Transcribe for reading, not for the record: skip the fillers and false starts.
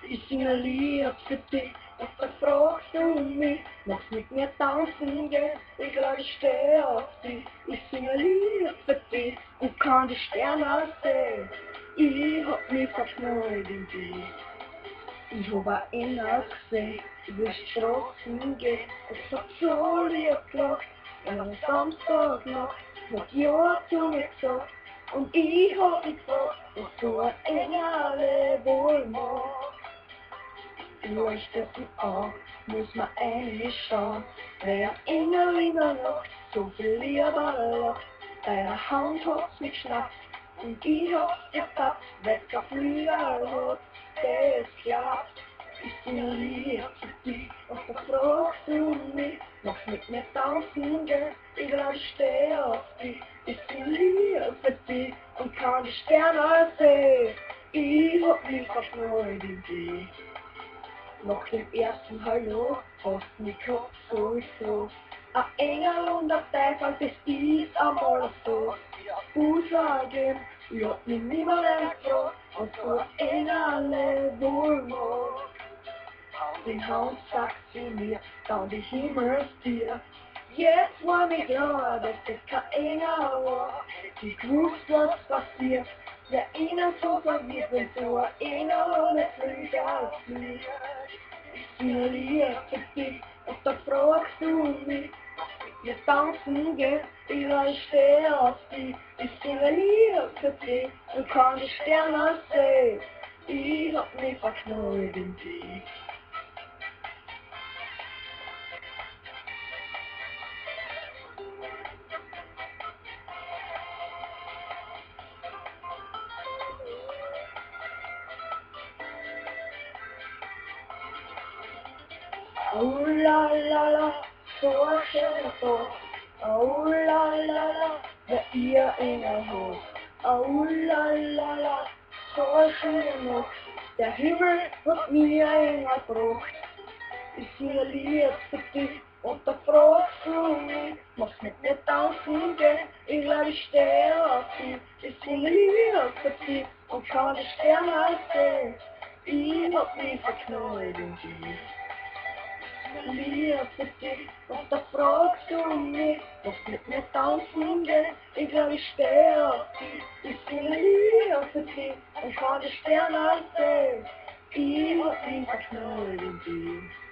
Ich singe Lied für dich, und dann fragst du mich, magst mit mir tanzen gehen? Ich glaube, ich stehe auf dich. Ich singe Lied für dich und kann die Sterne sehen. Ich hab mich verknallt in dich. Ich hab auch einer gesehen, über die Straßen gehen. Es hat so lieb gelacht, an einem Samstagnacht, hat ja zu mir gesagt. Und ich hab mich gefragt, was so ein Engel wohl macht. Die leuchteten auf, muss man reinschauen, wer ein Engel in der Nacht so viel lieber lacht. Bei der Hand hat's mich geschnappt und ich hab's gepackt, weil's kein Flügel hat, das klappt. Ich singe ein Lied für dich und da fragst du mich, magst mit mir tanzen gehen? Ich glaub, ich stehe auf dich. Ich singe ein Lied für dich und kann die Sterne sehen. Ich hab mich verknallt in dich. Nach dem ersten Hallo hast du mich gehabt sowieso. Ein Engel und ein Teufel, das ist einmal so. Aussagen, ich hab mich niemand gefragt, was so ein Engel wohl macht. Den Haus sagt zu mir, dann die Himmelstier. Jetzt war mir klar, dass das kein Engel war. Ich gewusst, was passiert. Wer ihnen so verwirrt, wenn so ein Engel nicht Flügel fliegt. Ich singe Lied für dich und da fragst du mich, wir tanzen gehen, ich stehe auf dich. Ich singe Lied für dich und kann die Sterne sehen. Ich hab mich verknallt in dich. Oh la la la, so ein schöner Tag. Oh la la la, wer ihr Engel hat. Oh la la la, so ein schöner Nacht. Der Himmel hat mir Engel gebracht. Ich singe Lied für dich und da fragst du mich, magst mit mir tanzen gehen? Ich glaub, ich stehe auf dich. Ich singe Lied für dich und kann die Sterne sehen. Ich hab mich verknallt in dich. Lied für dich und da fragst du mich, magst mit mir tanzen gehen? Ich glaub, ich stehe auf dich. Ich singe Lied für dich und kann die Sterne sehen. Ich hab mich verknallt in dich.